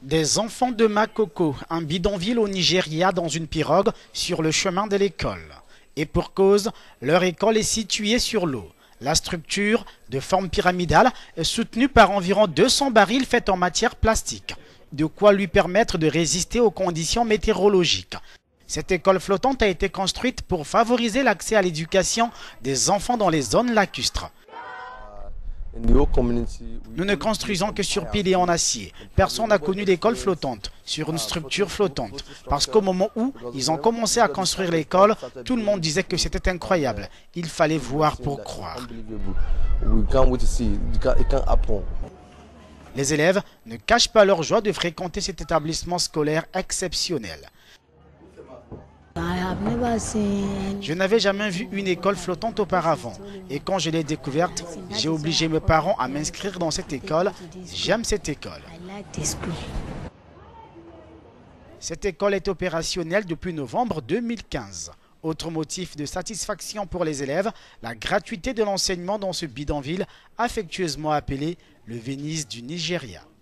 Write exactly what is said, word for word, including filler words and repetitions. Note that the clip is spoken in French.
Des enfants de Makoko, un bidonville au Nigeria dans une pirogue sur le chemin de l'école. Et pour cause, leur école est située sur l'eau. La structure, de forme pyramidale, est soutenue par environ deux cents barils faits en matière plastique, de quoi lui permettre de résister aux conditions météorologiques. Cette école flottante a été construite pour favoriser l'accès à l'éducation des enfants dans les zones lacustres. Nous ne construisons que sur pile et en acier. Personne n'a connu d'école flottante, sur une structure flottante. Parce qu'au moment où ils ont commencé à construire l'école, tout le monde disait que c'était incroyable. Il fallait voir pour croire. Les élèves ne cachent pas leur joie de fréquenter cet établissement scolaire exceptionnel. Je n'avais jamais vu une école flottante auparavant et quand je l'ai découverte, j'ai obligé mes parents à m'inscrire dans cette école. J'aime cette école. Cette école est opérationnelle depuis novembre deux mille quinze. Autre motif de satisfaction pour les élèves, la gratuité de l'enseignement dans ce bidonville affectueusement appelé le Venise du Nigeria.